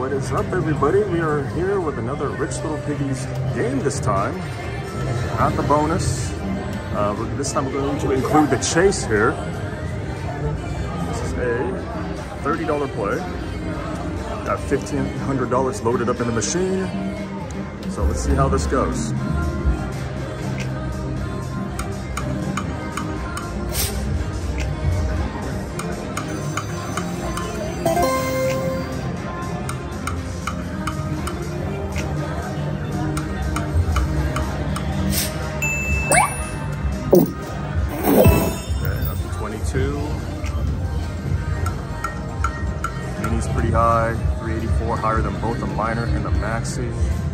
What is up, everybody? We are here with another Rich Little Piggies game this time. Not the bonus. This time we're going to include the chase here. This is a $30 play. Got $1,500 loaded up in the machine. So let's see how this goes. Mini's pretty high, 384, higher than both the minor and the maxi.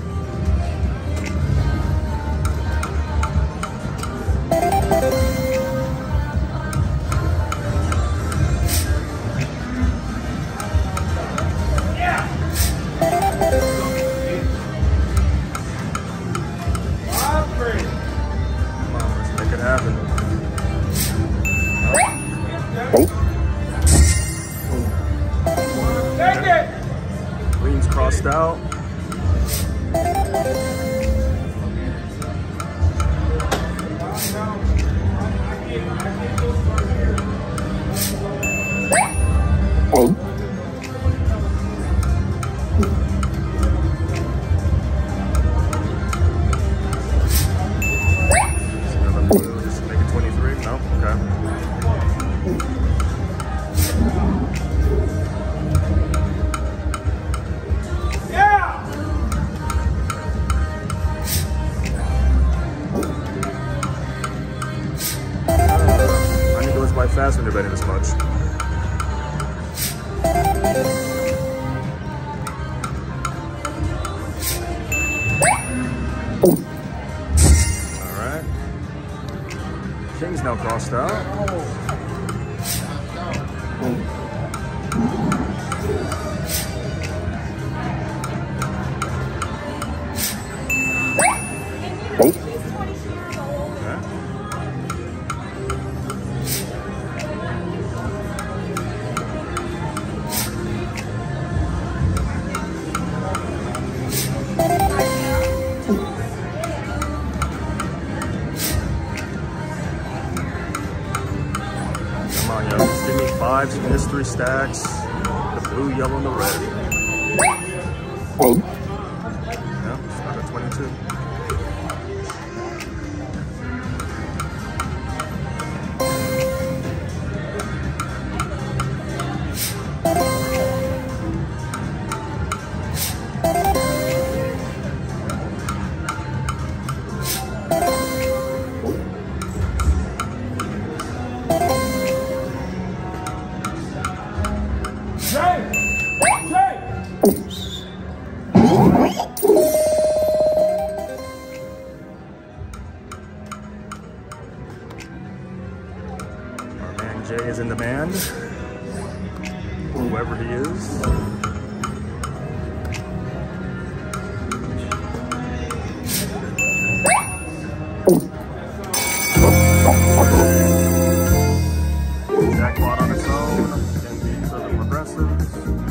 Come on, let's make it happen. Leans crossed out. Just make it 23. No, okay. Fast when you're betting this much. All right. King's now crossed out. Just give me fives in his 3 stacks. The blue, yellow, and the red. Yeah, start at 22. Our man Jay is in demand, whoever he is. Jackpot on its own, and these are the progressives.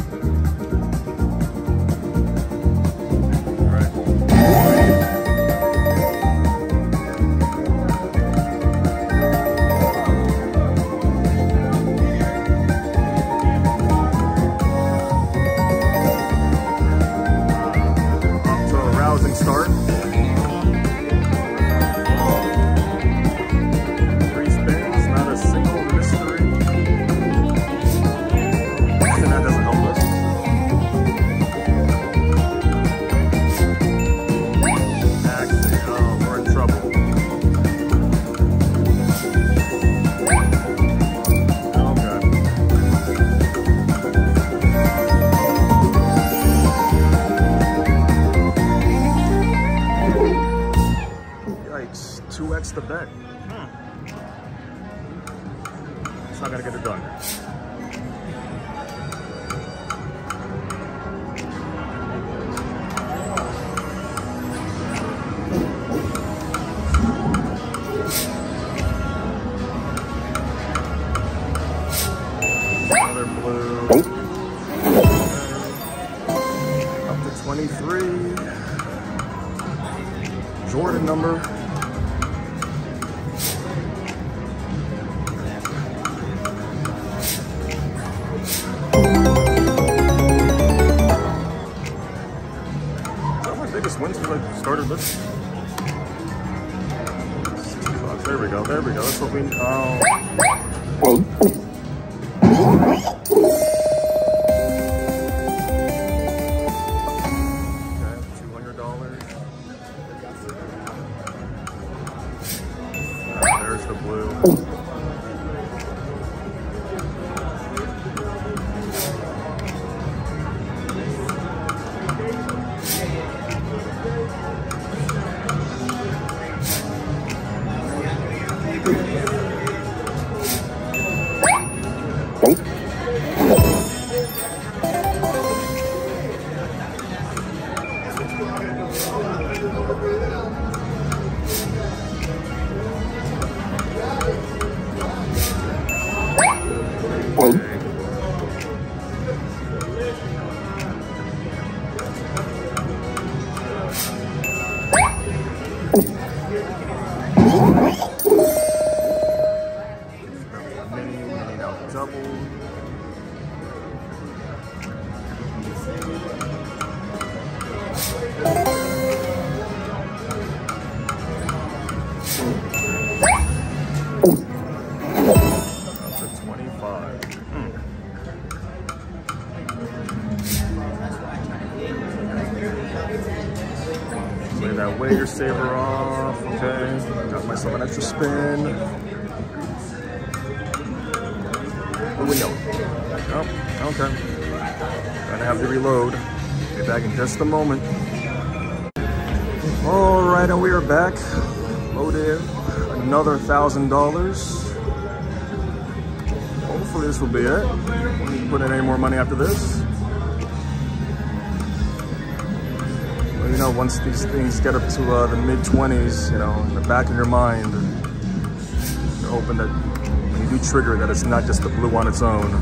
Start. 3 spins, not a single mystery. And that doesn't help us. Actually, oh, we're in trouble. Yikes, 2x the bet. It's not gonna get it done. Another blue. Jordan number. Wins for the start of this. There we go. There we go. That's what we. $200. There's the blue. That wager saver off. Okay, got myself an extra spin. What do we know? Oh, okay. Gonna have to reload. Be back in just a moment. All right, and we are back. Loaded another $1,000. Hopefully this will be it. Won't need to put in any more money after this. You know, once these things get up to the mid-20s, you know, in the back of your mind, you're hoping that when you do trigger, that it's not just the blue on its own.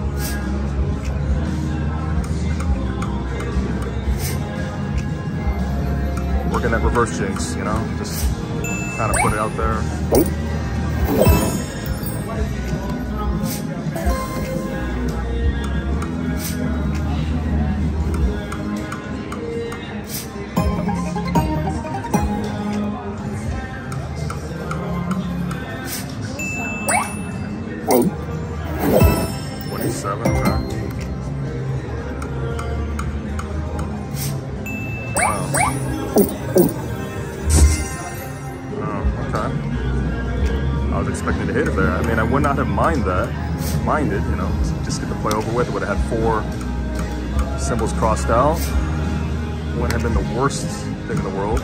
Working that reverse jinx, you know, just kind of put it out there. Expecting to hit it there. I mean, I would not have minded, you know, just get the play over with. It would have had 4 symbols crossed out. Wouldn't have been the worst thing in the world.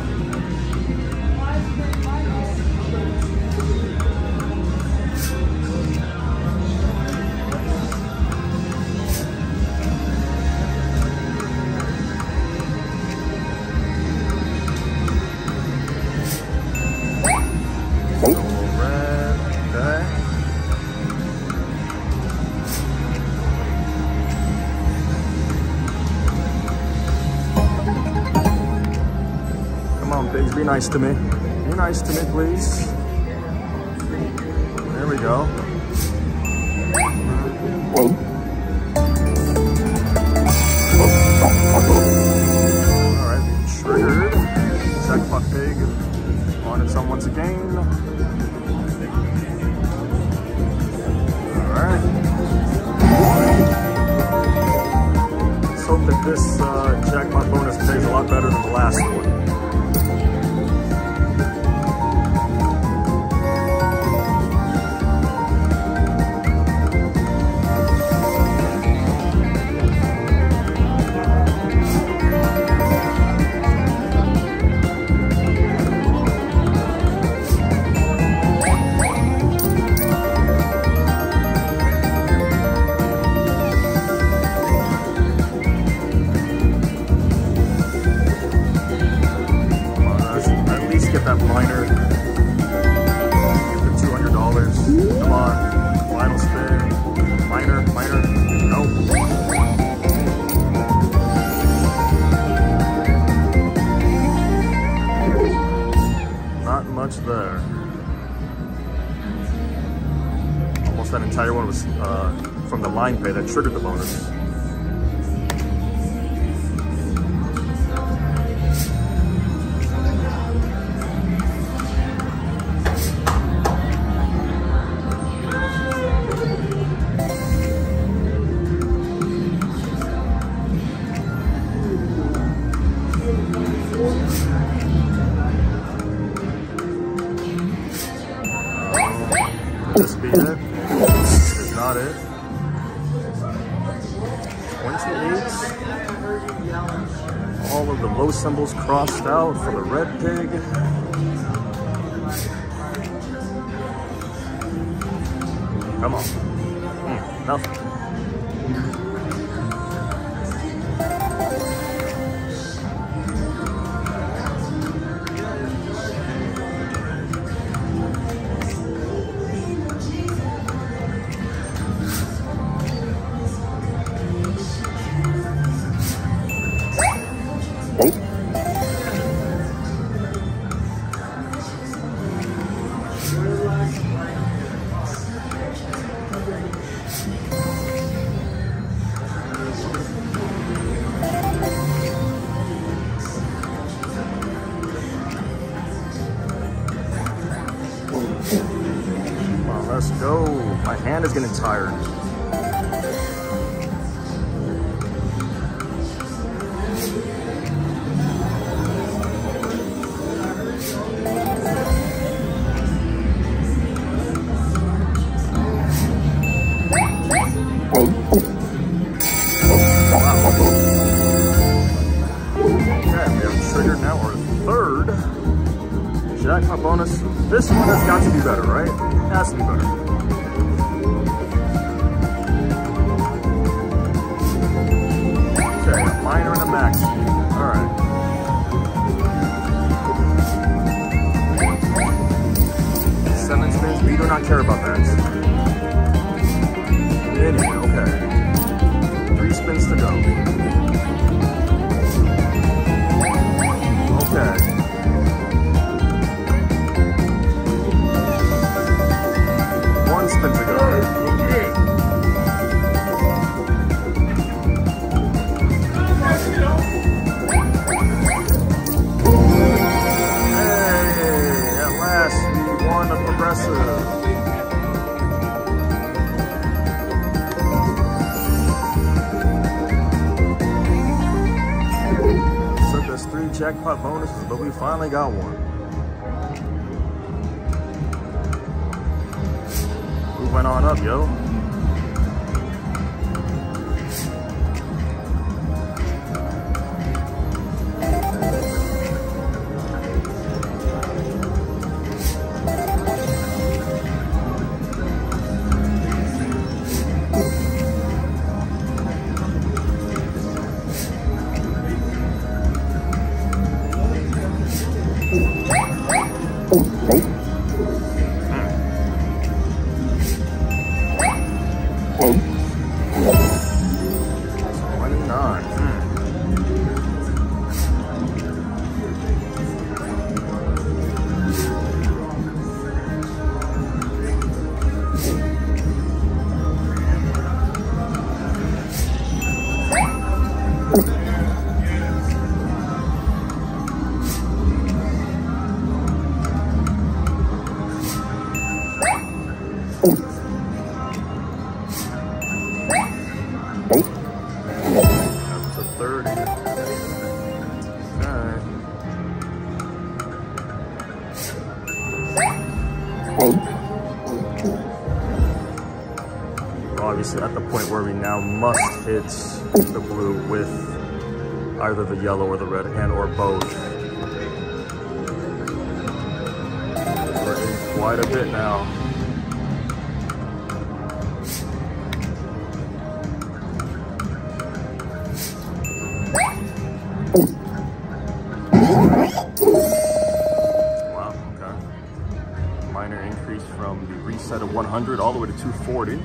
Be nice to me. Be nice to me, please. There we go. Alright, triggered. Jackpot pig on its own once again. Alright. Let's hope that this jackpot bonus pays a lot better than the last one. That minor, get the $200. Come on, final spin. Minor, nope. much there. Almost that entire one was from the line pay that triggered the bonus. Could this be it? This is not it. 28. All of the low symbols crossed out for the red pig. Come on. Nothing. Let's go. My hand is getting tired. Okay, we have triggered now our third jackpot bonus. This one has got to be better, right? It has to be better. Okay, a minor and a max. Alright. Seven spins, we do not care about that. Okay. 3 spins to go. Okay. Spin to go. Hey, at last we won a progressive. So there's 3 jackpot bonuses, but we finally got one. Went on up, yo. Up to 30. Obviously at the point where we now must hit the blue with either the yellow or the red and or both. We're in quite a bit now. Wow, okay. Minor increase from the reset of 100 all the way to 240.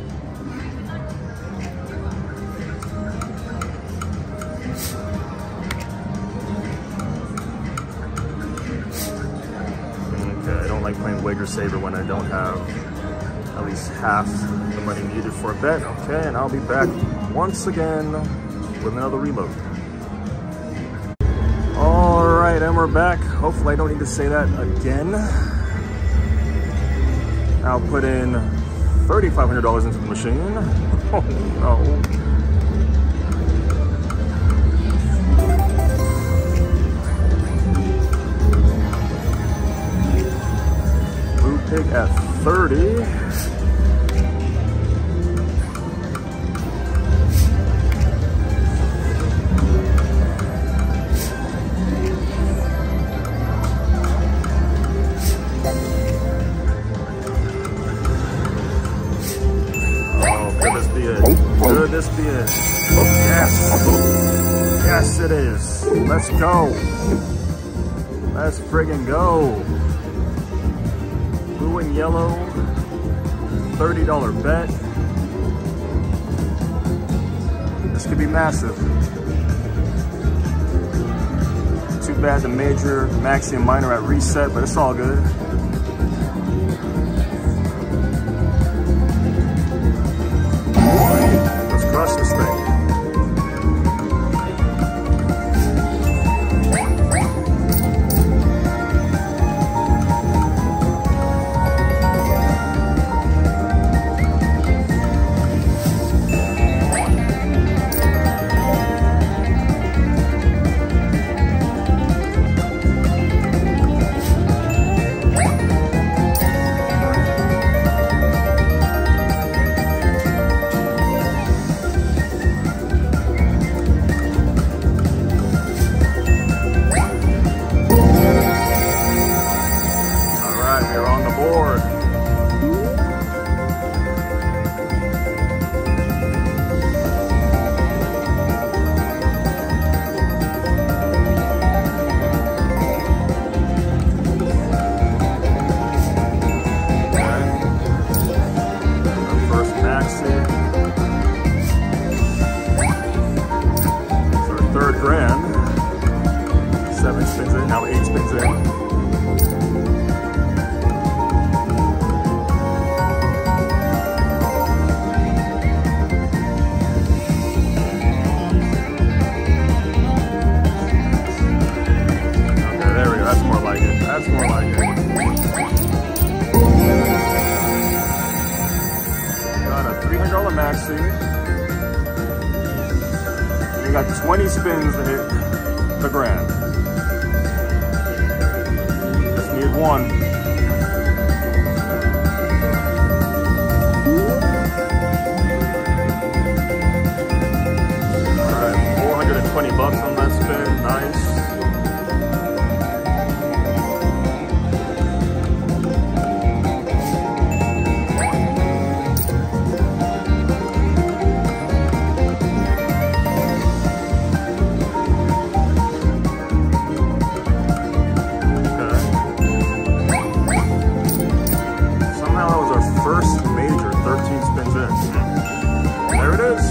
Okay, I don't like playing Wager Saver when I don't have at least half the money needed for a bet. Okay, and I'll be back once again with another reload. All right, and we're back. Hopefully I don't need to say that again. I'll put in $3,500 into the machine. Oh no. Pig at 30. Oh, could this be it? Could this be it? Oh, yes. Yes, it is. Let's go. Let's friggin' go. Blue and yellow, $30 bet. This could be massive. Too bad the major, maxi, and minor at reset, but it's all good. Let's crush this thing. Grand. 7 spins in, now 8 spins in. Okay, there we go. That's more like it. That's more like it. Got a $300 maxi. You got 20 spins to hit the grand. Just need one. All right, 420 bucks on that spin. Nice. First major, 13 spins in. There it is.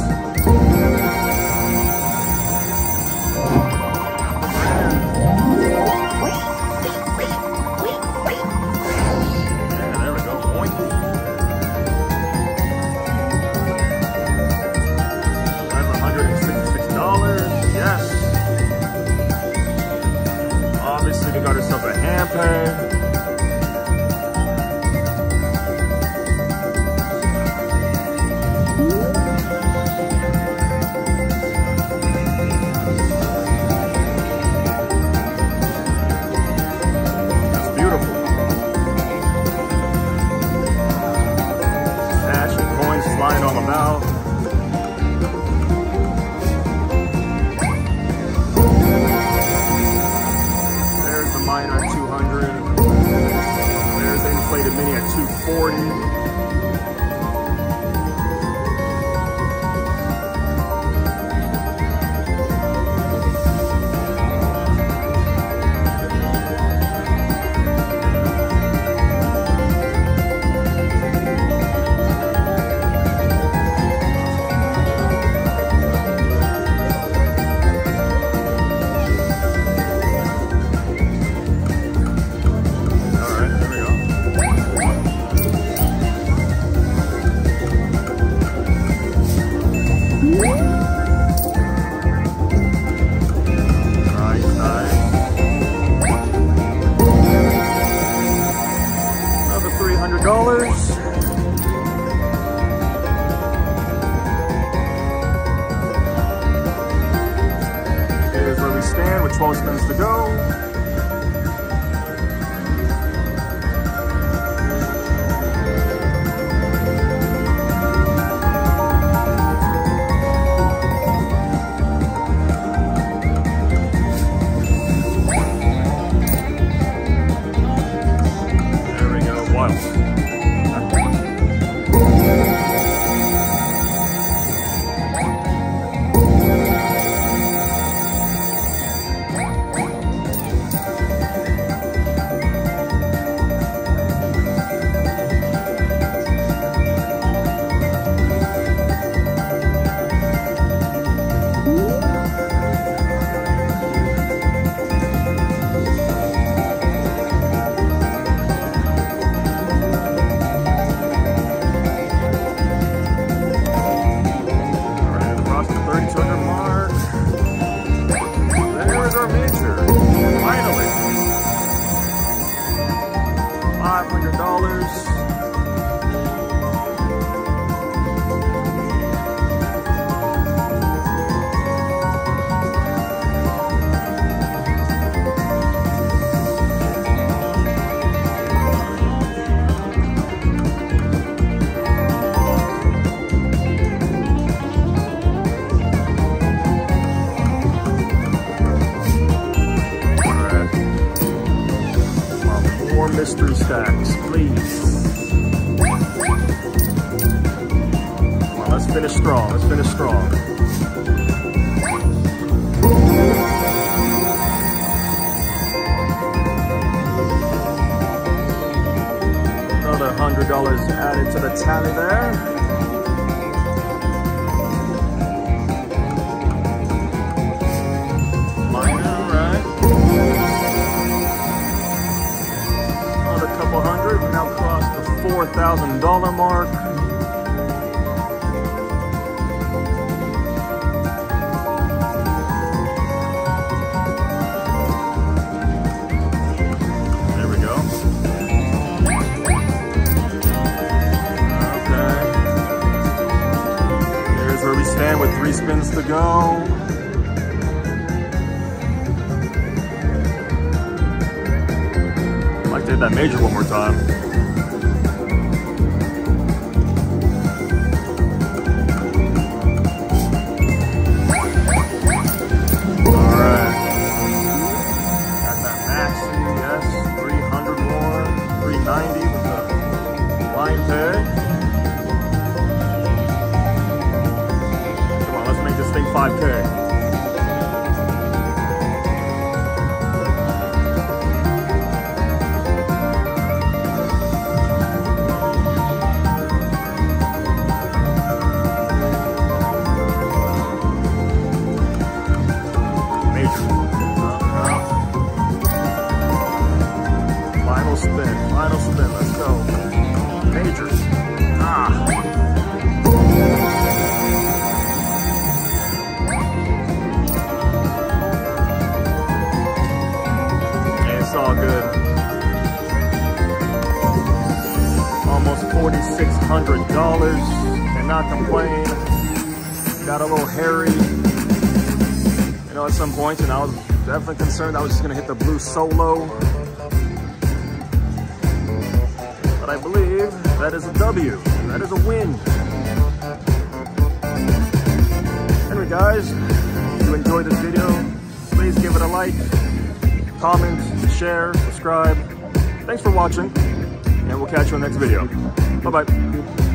Yeah, there we go. Boink. $166. Yes. Obviously, we got ourselves a hand pay. Flying all about. There's the minor at 200. There's the inflated mini at 240. All right, there we go. wild. Mystery stacks, please. Come on, let's finish strong. Let's finish strong. Another $100 added to the tally there. $4,000 mark. There we go. Okay. Here's where we stand with 3 spins to go. I'd like to hit that major one more time. Come on, let's make this thing 5K. Final spin, let's go. Major. It's all good. Almost $4,600. Cannot complain. Got a little hairy, you know, at some points, and I was definitely concerned I was just gonna hit the blue solo. I believe that is a W. That is a win. Anyway, guys, if you enjoyed this video, please give it a like, comment, share, subscribe. Thanks for watching, and we'll catch you in the next video. Bye-bye.